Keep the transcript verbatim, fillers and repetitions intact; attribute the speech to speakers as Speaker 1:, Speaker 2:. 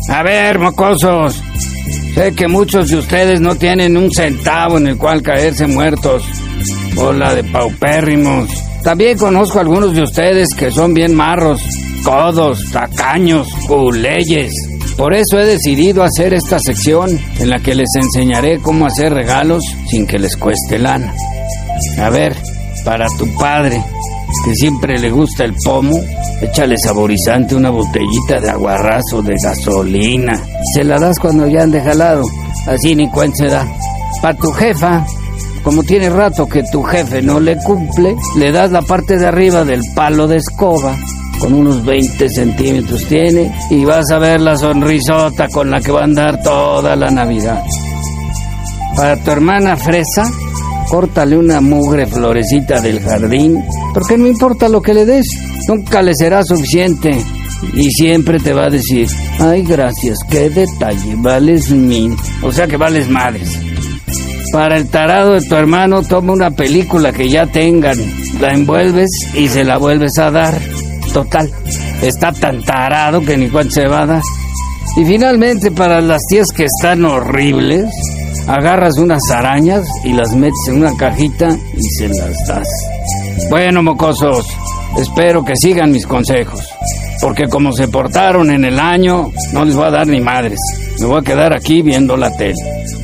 Speaker 1: A ver, mocosos, sé que muchos de ustedes no tienen un centavo en el cual caerse muertos. Bola de paupérrimos. También conozco a algunos de ustedes que son bien marros, codos, tacaños, culeyes. Por eso he decidido hacer esta sección en la que les enseñaré cómo hacer regalos sin que les cueste lana. A ver, para tu padre, que siempre le gusta el pomo, échale saborizante una botellita de aguarrazo de gasolina. Se la das cuando ya ande jalado, así ni cuenta se da. Para tu jefa, como tiene rato que tu jefe no le cumple, le das la parte de arriba del palo de escoba, con unos veinte centímetros tiene, y vas a ver la sonrisota con la que va a andar toda la Navidad. Para tu hermana Fresa, córtale una mugre florecita del jardín, porque no importa lo que le des, nunca le será suficiente, y siempre te va a decir, ay, gracias, qué detalle, vales mil, o sea que vales madres. Para el tarado de tu hermano, toma una película que ya tengan, la envuelves y se la vuelves a dar. Total, está tan tarado que ni cuánto se va a dar. Y finalmente, para las tías que están horribles, agarras unas arañas y las metes en una cajita y se las das. Bueno, mocosos, espero que sigan mis consejos, porque como se portaron en el año, no les voy a dar ni madres. Me voy a quedar aquí viendo la tele.